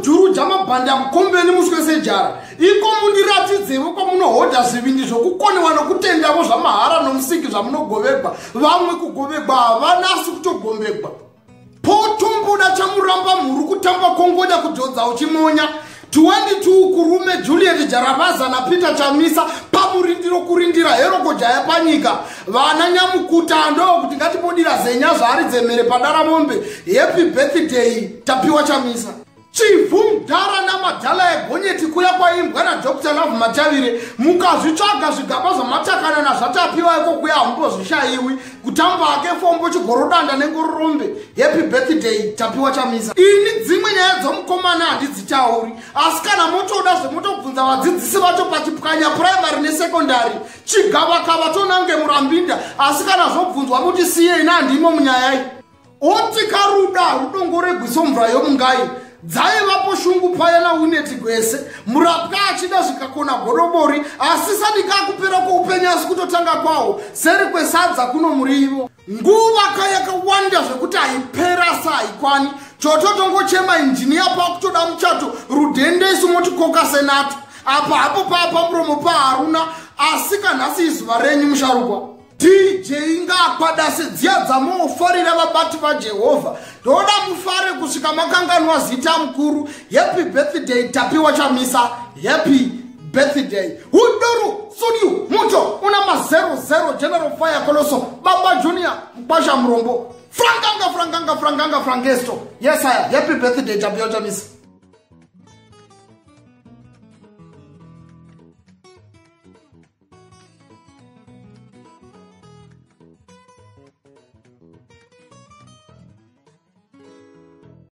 mujuru jamabhanda mukombeni muswese jara iko mundiratidzevo kwamunohodha zvivindi zvokukonewa nokutendavo zvamahara nomusiki zvamunogovegwa vamwe kugovegwa havanasi kutogombegwa potomboda chamuramba mhuru kutamba kongoda kudhodza uchimonya 22 kurume Juliet Jaravaza na Peter Chamisa pamurindiro kurindira heroko jaya panyika vana nyamukuta ndo kuti ngatibodira zenya zvari dzemere padara mombe happy birthday Tapiwa Chamisa chifu mdara na madhala egonyeti kuya kwaimbwa na Dr. Love Matavire mukazvitsvaga zvigaba zvamatakana na zvatapiwa iko kuya hamumbozvishaiwi kutamba ake fombo chigorodanda nengororombe happy birthday Tapiwa Chamisa ini dzimwe nyaya dzomukomana handidzitauri asi kana motoda zvemotobvunza vadzidzisi vacho pachipwanya primary nesecondary chigavakava tonange murambinda asi kana zvobvunzwa muti siye ina handimo munyayai otikaruda rudongoregwiso mvura yomungai dzaivapo shungu payana uneti gwese murapwa achida zvikakona godobori asi sadikakupera kwoupenyu asi kutotanga kwawo seri kwesadza kuno murivo nguva kayakawanda zvekuti haipera saikwani chototongochema injiniya pakutoda muchato rudhende isu motikoka senato apa hapo papa muromo paharuna asi kanhasi izuva renyu musharukwa DJ ngakwadase dziya dzamuofarira vabati vaJehovha ndoda mufare kusvika makanganwa zita mukuru happy birthday Tapiwa Chamisa happy birthday Hudoru Studio Mucho una ma00 General Fire Colosso Baba Junior Mpasha Mrombo Frankanga Frangesto yes sir happy birthday Tapiwa Chamisa